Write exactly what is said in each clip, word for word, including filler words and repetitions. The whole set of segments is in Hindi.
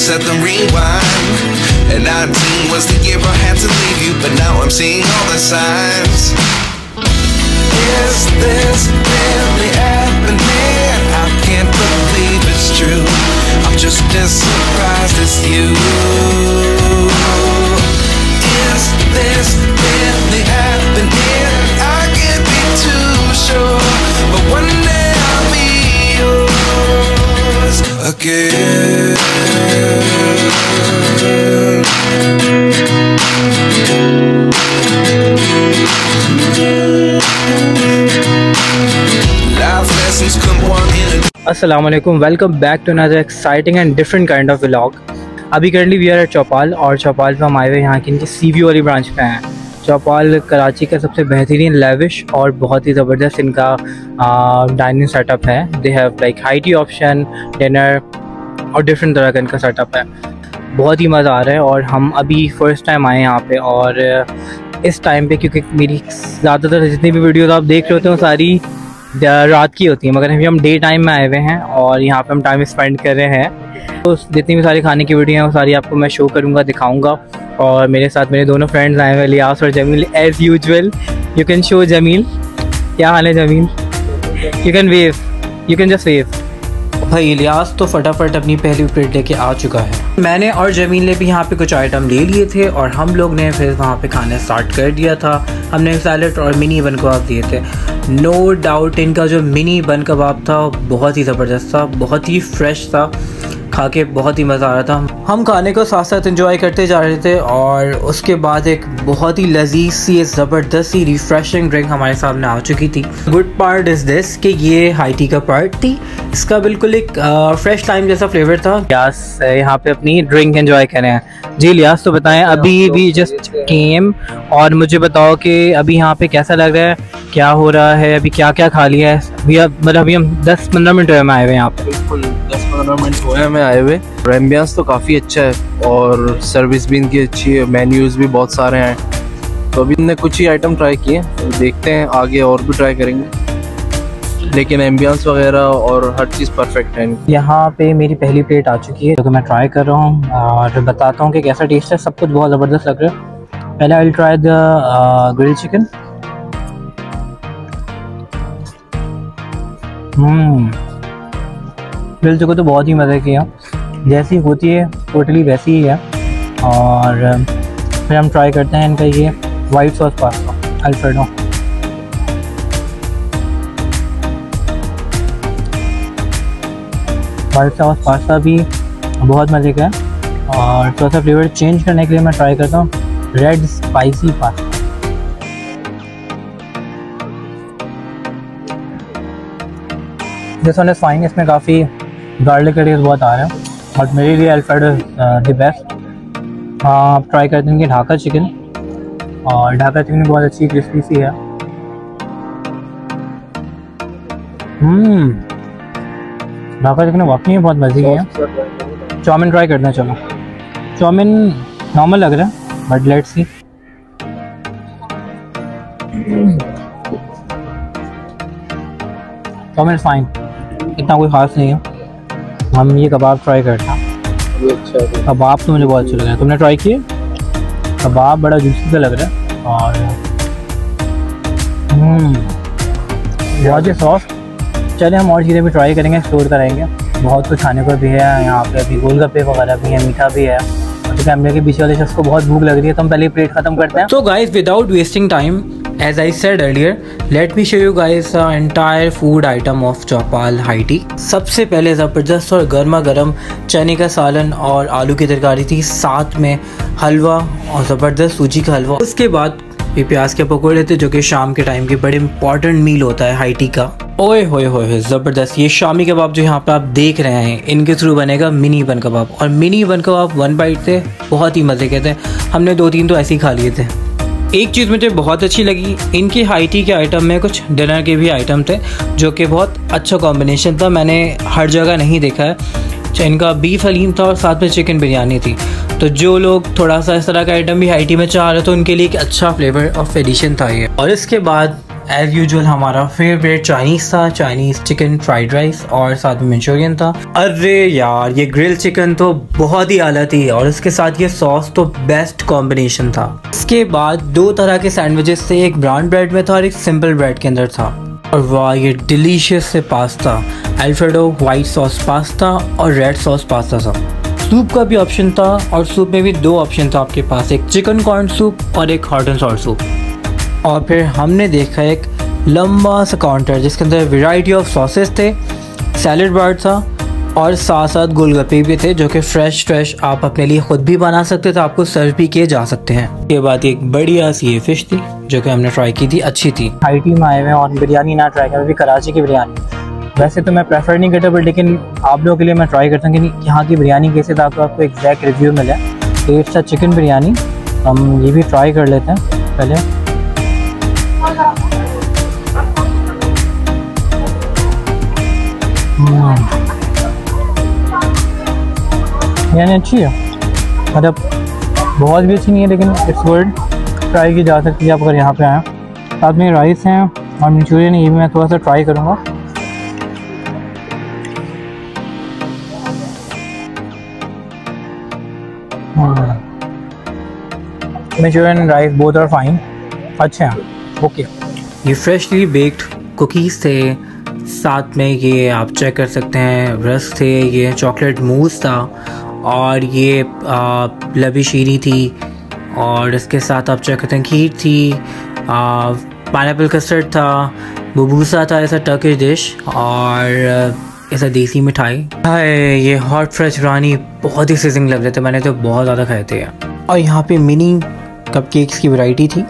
set the rewind. And nineteen was the year I had to leave you, but now I'm seeing all the signs. Is this really happening? I can't believe it's true. I'm just as surprised as you. Is this really happening? I can't be too sure, but one day I'll be yours again. Assalamualaikum, welcome back to another exciting and different kind of vlog. अभी currently we are at Chaupal और चौपाल पे हम आए हुए यहाँ की इनकी सी व्यू वाली ब्रांच पे हैं। चौपाल कराची का सबसे बेहतरीन लेविश और बहुत ही ज़बरदस्त इनका डाइनिंग सेटअप है। They have like high tea option, dinner और डिफरेंट तरह का इनका सेटअप है। बहुत ही मज़ा आ रहा है और हम अभी फ़र्स्ट टाइम आए यहाँ पे। और इस टाइम पे क्योंकि मेरी ज़्यादातर जितनी भी वीडियोज़ आप देख रहे होते हैं वो सारी रात की होती है, मगर अभी हम डे टाइम में आए हुए हैं और यहाँ पे हम टाइम स्पेंड कर रहे हैं। तो जितनी भी सारी खाने की वीडियो हैं वो सारी आपको मैं शो करूँगा, दिखाऊँगा। और मेरे साथ मेरे दोनों फ्रेंड्स आए हुए हैं, लियास और Jameel as usual. You can show Jameel, क्या हाल है Jameel? You can wave, you can just wave. भाई इलियास तो फटाफट अपनी पहली प्लेट लेके आ चुका है। मैंने और जमील ने भी यहाँ पे कुछ आइटम ले लिए थे और हम लोग ने फिर वहाँ पे खाना स्टार्ट कर दिया था। हमने सैलेड और मिनी बन कबाब दिए थे। नो डाउट इनका जो मिनी बन कबाब था बहुत ही ज़बरदस्त था, बहुत ही फ्रेश था, खा के बहुत ही मज़ा आ रहा था। हम खाने को साथ साथ एंजॉय करते जा रहे थे और उसके बाद एक बहुत ही लजीज सी ज़बरदस्त सी रिफ्रेशिंग ड्रिंक हमारे सामने आ चुकी थी। गुड पार्ट इज़ दिस कि ये हाई टी का पार्ट थी, इसका बिल्कुल एक फ्रेश लाइम जैसा फ्लेवर था। लियास यहाँ पे अपनी ड्रिंक एंजॉय कर रहे हैं। जी लियास तो बताएं, अभी भी जस्ट केम और मुझे बताओ कि अभी यहाँ पे कैसा लग रहा है, क्या हो रहा है, अभी क्या क्या खा लिया है? भैया मतलब अभी हम दस पंद्रह मिनट हुए में आए हुए यहाँ पे। बिल्कुल दस पंद्रह मिनट हुए हैं मैं आए हुए। एम्बियंस तो काफ़ी अच्छा है और सर्विस भी इनकी अच्छी है, मेन्यूज़ भी बहुत सारे हैं। तो अभी हमने कुछ ही आइटम ट्राई किए, तो देखते हैं आगे और भी ट्राई करेंगे, लेकिन एम्बियंस वगैरह और हर चीज़ परफेक्ट है। यहाँ पे मेरी पहली प्लेट आ चुकी है तो मैं ट्राई कर रहा हूँ और बताता हूँ कि कैसा टेस्ट है। सब कुछ बहुत ज़बरदस्त लग रहा है। पहले I will try the grilled chicken. Hmm grilled chicken तो बहुत ही मज़े की है, जैसी होती है टोटली वैसी ही है। और फिर हम ट्राई करते हैं इनका ये white sauce pasta alfredo. White sauce pasta भी बहुत मज़े का है और थोड़ा सा फ्लेवर चेंज करने के लिए मैं ट्राई करता हूँ red spicy pasta. This one is fine, इसमें काफ़ी गार्लिक का टेस्ट बहुत आ रहा है बट मेरे लिए अल्फ्रेडो द बेस्ट। हाँ ट्राई करते हैं कि ढाका चिकन, और ढाका चिकन बहुत अच्छी क्रिस्पी सी है। हम्म ढाका चिकन वाकई में बहुत मज़े की है। चाउमीन ट्राई करते हैं, चलो। चाउमीन नॉर्मल लग रहा है but let's see. Chow mein fine, इतना कोई ख़ास नहीं है। हम ये कबाब ट्राई करते हैं। अच्छा कबाब तो मुझे बहुत अच्छा लग रहा है। तुमने ट्राई किए? कबाब बड़ा जूसी सा लग रहा है और बहुत ही सॉफ्ट। चले हम और चीज़ें भी ट्राई करेंगे, एक्सप्लोर करेंगे। बहुत कुछ खाने को भी है यहाँ पे, अभी गोलगप्पे वगैरह भी है, मीठा भी है। तो कैमरे के पीछे वाले शख्स को बहुत भूख लग रही है तो हम पहले प्लेट ख़त्म करते हैं। So guys, without wasting time, as I said earlier, let me show you guys the entire food item of Chaupal high tea. सबसे पहले ज़बरदस्त और गर्मा गर्म चने का सालन और आलू की तरकारी थी, साथ में हलवा और ज़बरदस्त सूजी का हलवा। उसके बाद ये प्याज के पकौड़े थे जो कि शाम के टाइम के बड़े इंपॉर्टेंट मील होता है हाई टी का। ओए होए होए ज़बरदस्त। ये शामी कबाब जो यहाँ पे आप देख रहे हैं इनके थ्रू बनेगा मिनी बन कबाब, और मिनी बन कबाब वन बाइट थे, बहुत ही मज़े के थे। हमने दो तीन तो ऐसे ही खा लिए थे। एक चीज़ मुझे बहुत अच्छी लगी, इनकी हाई टी के आइटम में कुछ डिनर के भी आइटम थे जो कि बहुत अच्छा कॉम्बिनेशन था, मैंने हर जगह नहीं देखा है। इनका बीफ हलीम था और साथ में चिकन बिरयानी थी। तो जो लोग थोड़ा सा इस तरह का आइटम भी हाई टी में चाह रहे थे उनके लिए एक अच्छा फ्लेवर ऑफ एडिशन था ये। और इसके बाद एज़ यूजुअल हमारा फेवरेट चाइनीज़ था, चाइनीज़ चिकन फ्राइड राइस और साथ में मंचूरियन था। अरे यार ये ग्रिल चिकन तो बहुत ही आला थी और उसके साथ ये सॉस तो बेस्ट कॉम्बिनेशन था। इसके बाद दो तरह के सैंडविचेस थे, एक ब्राउन ब्रेड में था और एक सिंपल ब्रेड के अंदर था। और वाह ये डिलीशियस से pasta, alfredo white sauce pasta और रेड सॉस पास्ता था। सूप का भी ऑप्शन था और सूप में भी दो ऑप्शन था आपके पास, एक चिकन कॉर्न सूप और एक हॉट एंड सॉल्ट सूप। और फिर हमने देखा एक लंबा सा काउंटर जिसके अंदर वैरायटी ऑफ सॉसेस थे, सैलड बार था और साथ साथ गोलगप्पे भी थे जो कि फ़्रेश फ्रेश आप अपने लिए ख़ुद भी बना सकते थे, आपको सर्व भी किए जा सकते हैं। ये बात एक बढ़िया सी ये फ़िश थी जो कि हमने ट्राई की थी, अच्छी थी। आई टी में आए हुए और बिरयानी ना ट्राई करें, कराची की बिरयानी वैसे तो मैं प्रेफर नहीं करता, बट लेकिन आप लोगों के लिए मैं ट्राई करता हूँ कि यहाँ की बिरयानी कैसे था, आपको आपको एग्जैक्ट रिव्यू मिले। तो इट्स चिकन बिरयानी, हम ये भी ट्राई कर लेते हैं पहले। यानी अच्छी है, मतलब बहुत भी अच्छी नहीं है लेकिन इट्स गुड, ट्राई की जा सकती है आप अगर यहाँ पे आएँ। साथ में राइस हैं और मंचूरियन, ये भी मैं थोड़ा सा ट्राई करूँगा। Manchurian rice both are fine, अच्छे हैं, ओके। ये फ्रेशली बेक्ड कुकीज़ थे, साथ में ये आप चेक कर सकते हैं रस्क थे, ये चॉकलेट मूस था और ये लबी शीरी थी और इसके साथ आप चेक करते हैं खीर थी, पाइनएप्पल कस्टर्ड था, बुबूसा था ऐसा टर्किश डिश और ऐसा देसी मिठाई। हाय ये हॉट फ्रेश बिरयानी बहुत ही सिजिंग लग रहे थे, मैंने तो बहुत ज़्यादा खाए थे। और यहाँ पे मिनी कपकेक्स की वैरायटी थी।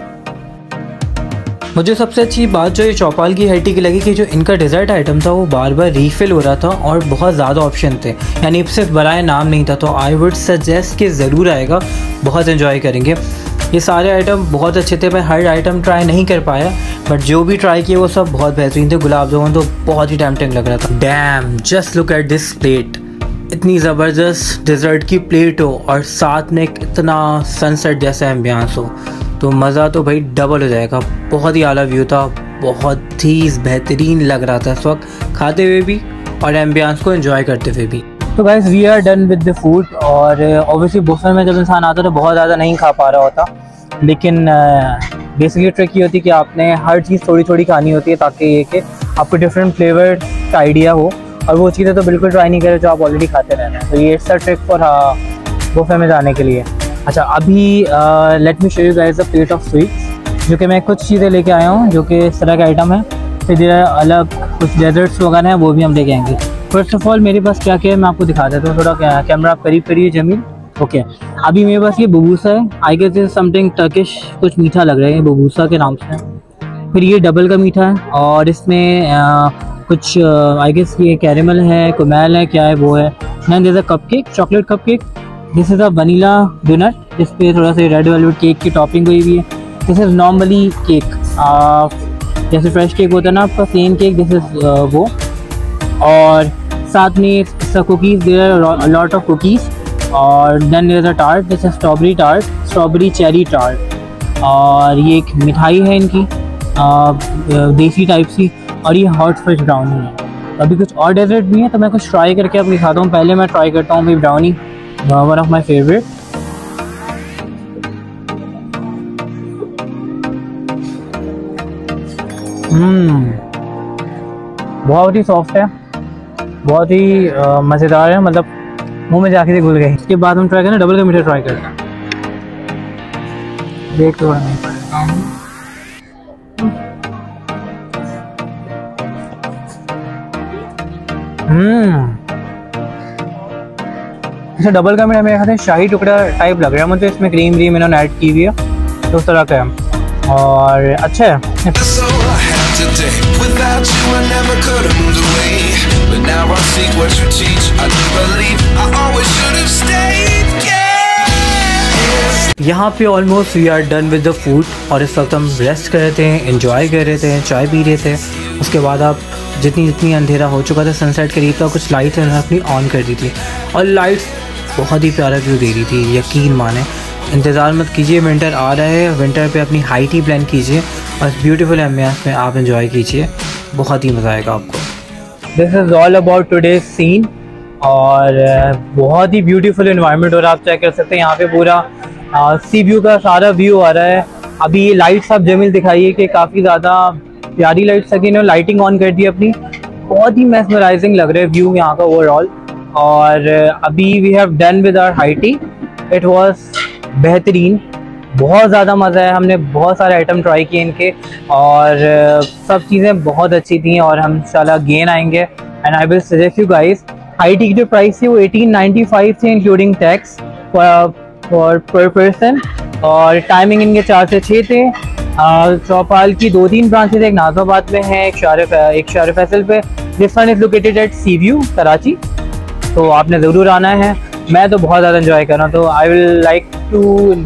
मुझे सबसे अच्छी बात जो ये चौपाल की हट्टी की लगी कि जो इनका डेजर्ट आइटम था वो बार बार रीफ़िल हो रहा था और बहुत ज़्यादा ऑप्शन थे, यानी सिर्फ बराए नाम नहीं था। तो आई वुड सजेस्ट कि ज़रूर आएगा, बहुत एंजॉय करेंगे। ये सारे आइटम बहुत अच्छे थे, मैं हर आइटम ट्राई नहीं कर पाया बट जो भी ट्राई किए वो सब बहुत बेहतरीन थे। गुलाब जामुन तो बहुत ही टेम्पटिंग लग रहा था। Damn, just look at this plate, इतनी ज़बरदस्त डेजर्ट की प्लेट हो और साथ में इतना सनसेट जैसा एम्बियंस हो तो मज़ा तो भाई डबल हो जाएगा। बहुत ही आला व्यू था, बहुत ही बेहतरीन लग रहा था इस वक्त खाते हुए भी और एम्बियंस को एंजॉय करते हुए भी। तो guys we are done with the food. और ऑब्वियसली बुफे में जब इंसान आता है तो बहुत ज़्यादा नहीं खा पा रहा होता, लेकिन बेसिकली ट्रिक ये होती है कि आपने हर चीज़ थोड़ी थोड़ी खानी होती है ताकि ये कि आपको डिफरेंट फ्लेवर का आइडिया हो, और वो चीज़ें तो बिल्कुल ट्राई नहीं करें जो आप ऑलरेडी खाते रहना है। तो ये it's a trick for buffet में जाने के लिए। अच्छा अभी let me show you guys the plate of sweets, जो कि मैं कुछ चीज़ें लेके आया हूँ जो कि इस तरह के आइटम है। फिर अलग कुछ डेजर्ट्स वगैरह हैं वो भी हम लेके आएंगे। फर्स्ट ऑफ ऑल मेरे पास क्या क्या है मैं आपको दिखा देता हूँ, थोड़ा कैमरा आप करीब करिए जमीन। ओके अभी मेरे पास ये बुबूसा है, I guess is something Turkish, कुछ मीठा लग रहा है बुबूसा के नाम से। फिर ये डबल का मीठा है और इसमें आ, कुछ आई गेस ये कैरेमल है, कुमैल है, क्या है वो है। Then there is a cupcake, chocolate cupcake. This is a vanilla donut, जिस पे थोड़ा सा रेड वेलवेट केक की टॉपिंग हुई हुई है। दिस इज़ नॉर्मली केक, जैसे फ्रेश केक होता है ना आपका प्लेन केक, दिस इज़ वो। और साथ में cookies, there are lot of cookies. और then there is a tart, this is strawberry tart, strawberry cherry tart. और ये एक मिठाई है इनकी देसी टाइप सी, और ये हॉट फ्रेश ब्राउनी है। अभी कुछ और डेजर्ट भी है तो मैं कुछ ट्राई करके आपको दिखाता हूँ। पहले मैं ट्राई करता हूँ भाई brownie, one of my favourite. Hmm बहुत ही सॉफ्ट है, बहुत ही मज़ेदार है, मतलब मुंह में जाके से घुल गई। इसके बाद हम ट्राई करें डबल का मीठा ट्राई करते हैं। देख तो नहीं हम्म अच्छा डबल का मीठा मेरे ख्याल से शाही टुकड़ा टाइप लग रहा है मुझे, इसमें क्रीम व्रीम इन्होंने ऐड की हुई है तो उस तरह का है और अच्छा है। यहाँ पे almost we are done with the food और इस वक्त हम रेस्ट कर रहे थे, एंजॉय कर रहे थे, चाय पी रहे थे। उसके बाद आप जितनी जितनी अंधेरा हो चुका था, सनसेट करीब था, कुछ लाइट्स उन्होंने अपनी ऑन कर दी थी और लाइट्स बहुत ही प्यारा व्यू दे रही थी, यकीन माने। इंतज़ार मत कीजिए, विंटर आ रहा है, विंटर पे अपनी हाइट ही प्लान कीजिए बस ब्यूटीफुल एम्बियंस में आप इंजॉय कीजिए, बहुत ही मज़ा आएगा आपको। This is all about today's scene और बहुत ही ब्यूटीफुल इन्वायरमेंट और आप चेक कर सकते हैं यहाँ पे पूरा सी व्यू का सारा व्यू आ रहा है। अभी ये लाइट्स आप जमील दिखाइए कि काफ़ी ज़्यादा प्यारी लाइट्स लगी, इन्होंने लाइटिंग ऑन कर दी अपनी, बहुत ही मेस्मराइजिंग लग रहा है व्यू यहाँ का ओवरऑल। और अभी we have done with our high tea, it was बेहतरीन, बहुत ज़्यादा मज़ा है। हमने बहुत सारे आइटम ट्राई किए इनके और सब चीज़ें बहुत अच्छी थी और हम इंशाल्लाह गेन आएंगे। And I will suggest you guys, high tea की जो प्राइस थी वो एटीन नाइन्टी फाइव थी including tax for per person, और टाइमिंग इनके चार से छः थे। चौपाल की दो तीन ब्रांचेज, एक नाज़ाबाद में है, एक शार एक शार फैसल पे, this one is located at Sea View Karachi, तो आपने ज़रूर आना है। मैं तो बहुत ज़्यादा इन्जॉय कर रहा हूँ, तो I will like to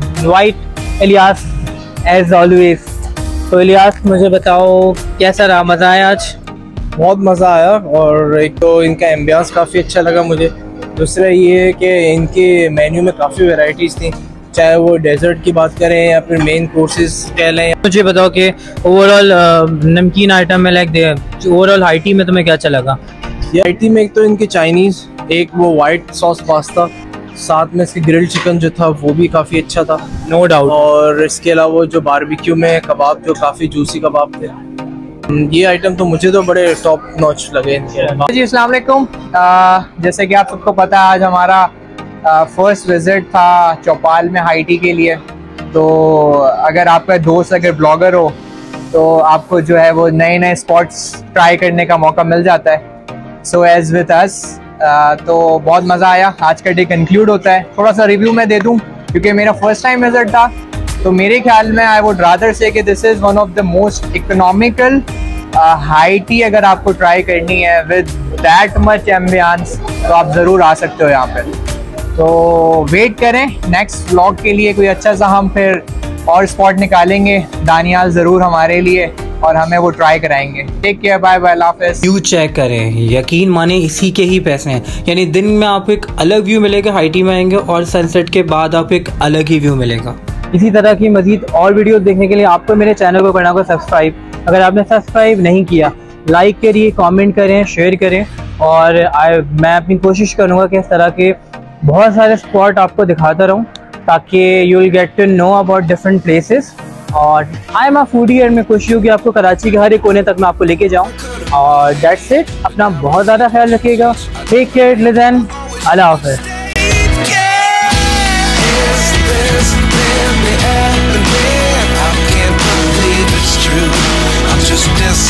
invite Ilyas as always. तो इलियास मुझे बताओ कैसा रहा, मज़ा आया आज? बहुत मज़ा आया, और एक तो इनका एम्बियंस काफ़ी अच्छा लगा मुझे, दूसरा ये है कि इनके मेन्यू में काफ़ी वैरायटीज़ थी, चाहे वो डेजर्ट की बात करें या फिर मेन कोर्सेज कह लें। मुझे बताओ कि ओवरऑल नमकीन आइटम में like they overall high tea में तुम्हें क्या अच्छा लगा? ये हाई टी में एक तो इनकी चाइनीज़, एक वो वाइट सॉस पास्ता, साथ में इसकी ग्रिल्ड चिकन जो था वो भी काफ़ी अच्छा था, नो डाउट। और इसके अलावा जो बारबेक्यू में कबाब जो काफ़ी जूसी कबाब थे, ये आइटम तो मुझे तो बड़े टॉप नॉच लगे इनके। जी अस्सलाम वालेकुम, जैसे कि आप सबको पता है आज हमारा फर्स्ट विज़िट था चौपाल में हाई टी के लिए। तो अगर आपका दोस्त अगर ब्लॉगर हो तो आपको जो है वो नए नए स्पॉट्स ट्राई करने का मौका मिल जाता है। सो एज विद अस, तो बहुत मज़ा आया। आज का डे कंक्लूड होता है। थोड़ा सा रिव्यू मैं दे दूं क्योंकि मेरा फर्स्ट टाइम विज़िट था, तो मेरे ख्याल में आई वुड रादर से कि this is one of the most economical high tea. अगर आपको ट्राई करनी है विद दैट मच एम्बियंस तो आप ज़रूर आ सकते हो यहाँ पर। तो वेट करें नेक्स्ट व्लॉग के लिए, कोई अच्छा सा हम फिर और स्पॉट निकालेंगे दानियाल ज़रूर हमारे लिए और हमें वो ट्राई कराएंगे। टेक केयर, बाय बाय, अल्लाह हाफ़िज़। व्यू चेक करें, यकीन माने इसी के ही पैसे हैं, यानी दिन में आपको एक अलग व्यू मिलेगा हाई टी में आएंगे और सनसेट के बाद आपको एक अलग ही व्यू मिलेगा। इसी तरह की मजीद और वीडियो देखने के लिए आपको मेरे चैनल को करना होगा सब्सक्राइब। अगर आपने सब्सक्राइब नहीं किया, लाइक करिए, कमेंट करें, शेयर करें, और I, मैं अपनी कोशिश करूँगा कि इस तरह के बहुत सारे स्पॉट आपको दिखाता रहूँ ताकि you will get to know about different places. और आई एम अ फूडी और मैं खुशी हूँ कि आपको कराची के हर एक कोने तक मैं आपको लेके जाऊँ। और दैट्स इट, अपना बहुत ज़्यादा ख्याल रखिएगा। टेक केयर, लिसन, अल्लाह हाफ़िज़।